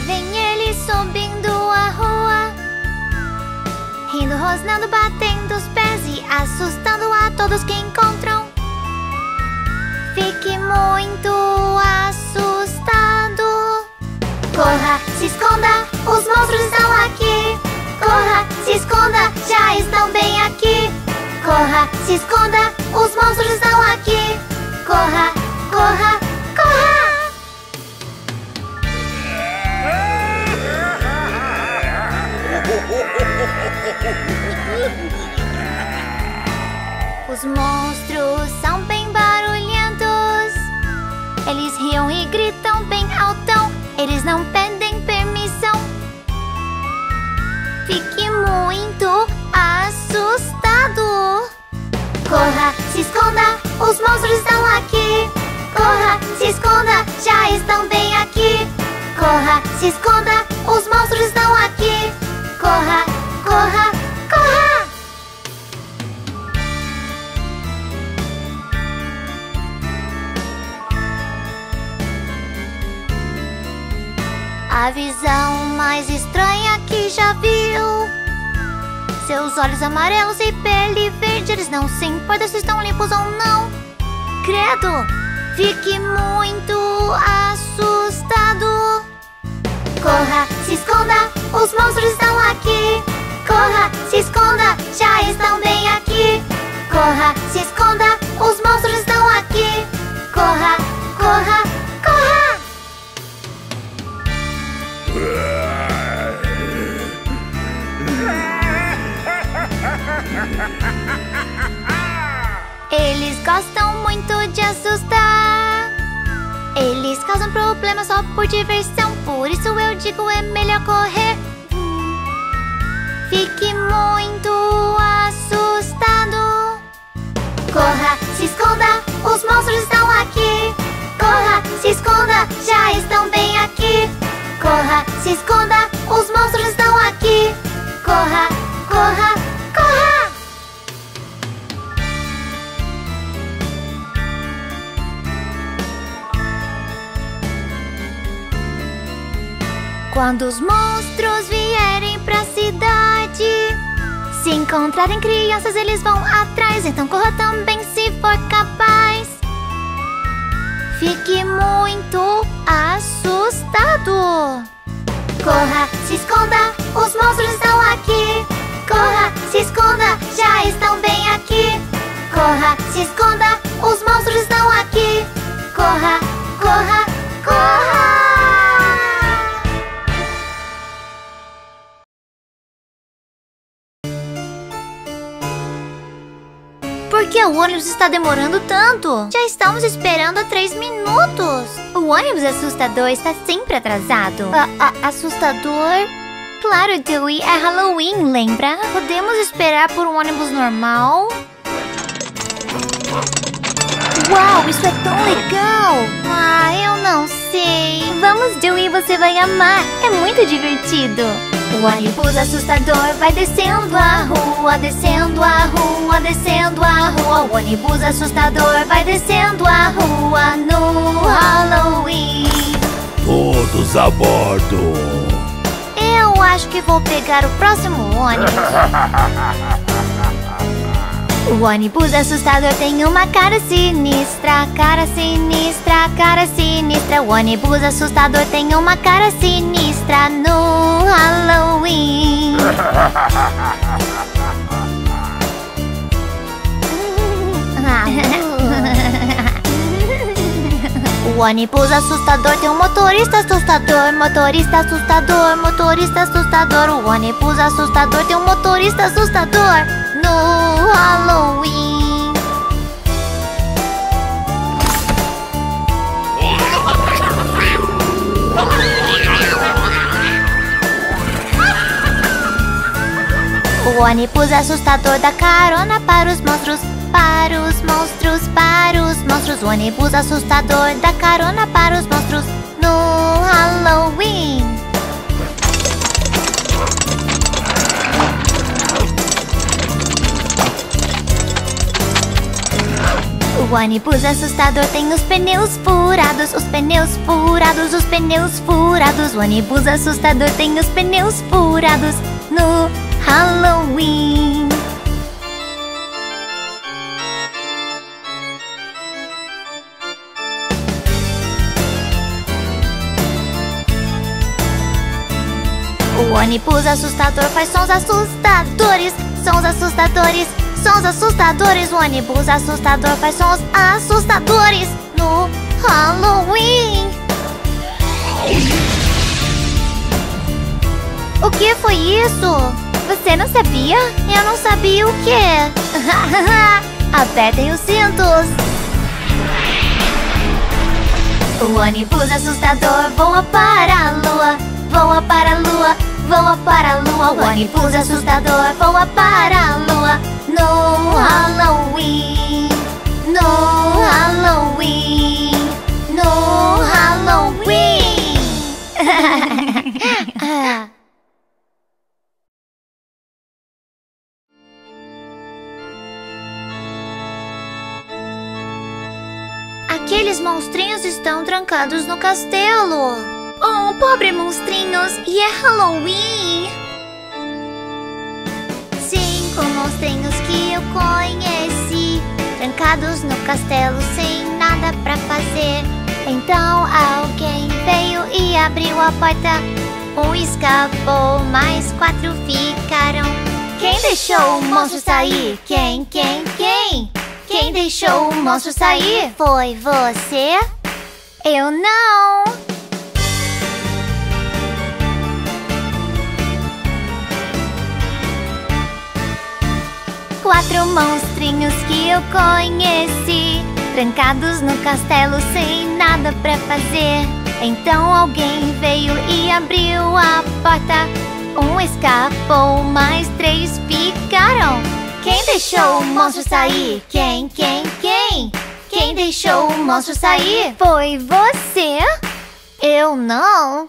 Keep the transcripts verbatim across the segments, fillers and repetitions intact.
vem ele subindo a rua, rindo, rosnando, batendo os pés e assustando a todos que encontram. Fique muito assustado. Corra, se esconda, os monstros estão aqui. Corra, se esconda, já estão bem aqui. Corra, se esconda, os monstros estão aqui. Corra, corra, corra! Os monstros são bem barulhentos. Eles riam e gritam bem altão. Eles não pedem permissão. Fique muito assustado. Corra, se esconda, os monstros estão aqui. Corra, se esconda, já estão bem aqui. Corra, se esconda, os monstros estão aqui. Corra, corra, corra! A visão mais estranha que já viu. Seus olhos amarelos e pele verde, eles não se importam se estão limpos ou não. Credo, fique muito assustado. Corra, se esconda, os monstros estão aqui. Corra, se esconda, já estão bem aqui. Corra, se esconda, os monstros estão aqui. Corra, corra, corra! Eles gostam muito de assustar. Eles causam problemas só por diversão. Por isso eu digo, é melhor correr. Fique muito assustado. Corra, se esconda, os monstros estão aqui. Corra, se esconda, já estão bem aqui. Corra, se esconda, os monstros estão aqui. Corra, corra, corra! Quando os monstros vierem pra cidade, se encontrarem crianças, eles vão atrás. Então corra também se for capaz. Fique muito assustado. Corra, se esconda, os monstros estão aqui. Corra, se esconda, já estão bem aqui. Corra, se esconda, os monstros estão aqui. Corra, corra, corra! Por que o ônibus está demorando tanto? Já estamos esperando há três minutos. O ônibus assustador está sempre atrasado. A, a, assustador? Claro, Dewey, é Halloween, lembra? Podemos esperar por um ônibus normal? Uau, isso é tão legal! Ah, eu não sei. Vamos, Dewey, você vai amar. É muito divertido. O ônibus assustador vai descendo a rua, descendo a rua, descendo a rua. O ônibus assustador vai descendo a rua no Halloween. Todos a bordo. Eu acho que vou pegar o próximo ônibus. O ônibus assustador tem uma cara sinistra, cara sinistra, cara sinistra. O ônibus assustador tem uma cara sinistra no Halloween. O ônibus assustador tem um motorista assustador, motorista assustador, motorista assustador. O ônibus assustador tem um motorista assustador no Halloween. O ônibus assustador dá carona para os monstros, para os monstros, para os monstros. O ônibus assustador dá carona para os monstros no Halloween. O O ônibus assustador tem os pneus furados, os pneus furados, os pneus furados. O ônibus assustador tem os pneus furados no Halloween. O ônibus assustador faz sons assustadores, sons assustadores, sons assustadores. O ônibus assustador faz sons assustadores no Halloween. O que foi isso? Você não sabia? Eu não sabia o quê? Apertem os cintos. O ônibus assustador voa para a lua, voa para a lua, voa para a lua. O ônibus assustador voa para a lua no Halloween, no Halloween, no Halloween. Aqueles monstrinhos estão trancados no castelo. Oh, pobre monstrinhos, e é Halloween. Cinco monstrinhos que eu conheci, trancados no castelo sem nada pra fazer. Então alguém veio e abriu a porta. Um escapou, mais quatro ficaram. Quem deixou o monstro sair? Quem, quem, quem? Quem deixou o monstro sair? Foi você? Eu não! Quatro monstrinhos que eu conheci, trancados no castelo sem nada pra fazer. Então alguém veio e abriu a porta. Um escapou, mais três ficaram. Quem deixou o monstro sair? Quem, quem, quem? Quem deixou o monstro sair? Foi você? Eu não!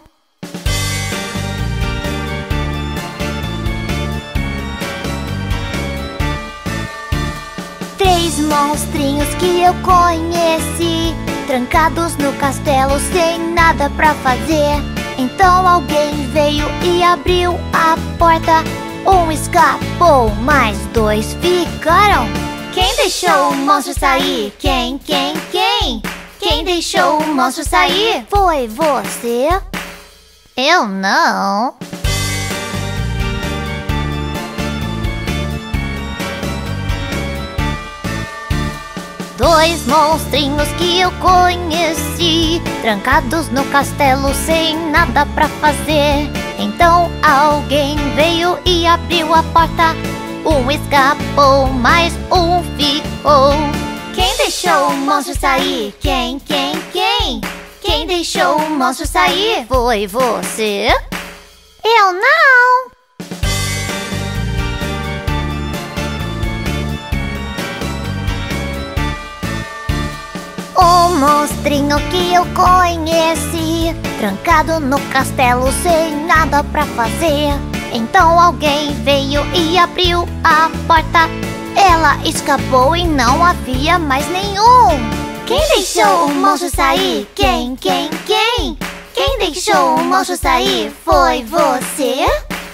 Três monstrinhos que eu conheci, trancados no castelo sem nada pra fazer. Então alguém veio e abriu a porta. Um escapou, mais dois ficaram. Quem deixou o monstro sair? Quem, quem, quem? Quem deixou o monstro sair? Foi você? Eu não! Dois monstrinhos que eu conheci, trancados no castelo sem nada pra fazer. Então alguém veio e abriu a porta. Um escapou, mais um ficou. Quem deixou o monstro sair? Quem, quem, quem? Quem deixou o monstro sair? Foi você? Eu não! Um monstrinho que eu conheci, trancado no castelo sem nada pra fazer. Então alguém veio e abriu a porta. Ela escapou e não havia mais nenhum. Quem deixou o monstro sair? Quem, quem, quem? Quem deixou o monstro sair? Foi você?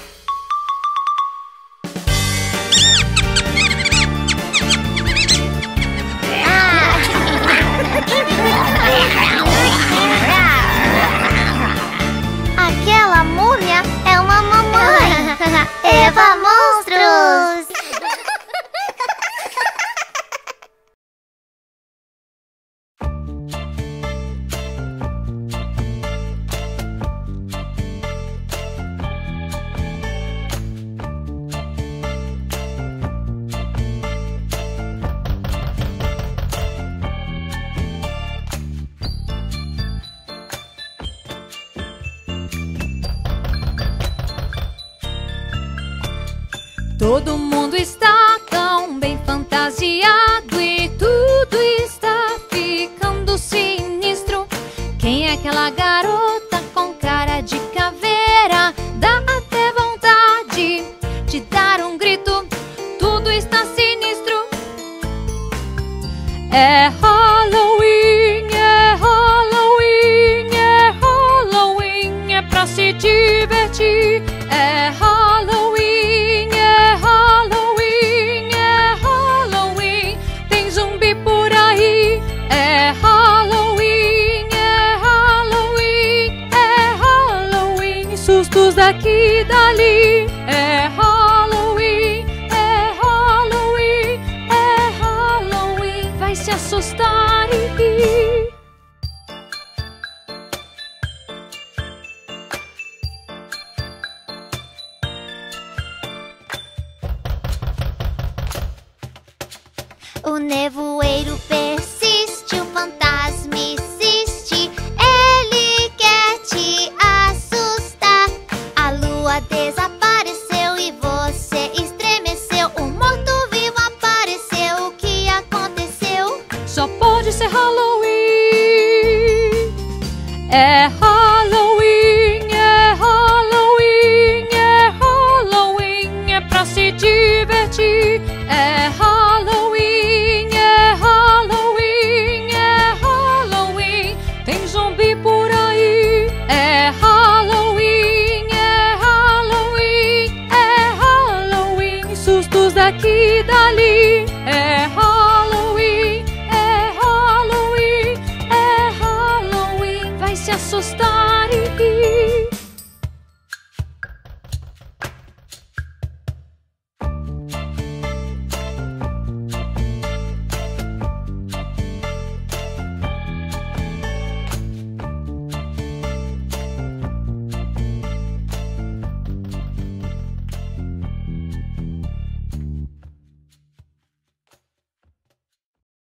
Aquela múmia é uma mamãe. Eva Monstros! Todo mundo está tão bem fantasiado e tudo está ficando sinistro. Quem é aquela garota com cara de caveira? Dá até vontade de dar um grito. Tudo está sinistro. É ali. É Halloween, é Halloween, é Halloween. Vai se assustar e rir. O nevoeiro percebe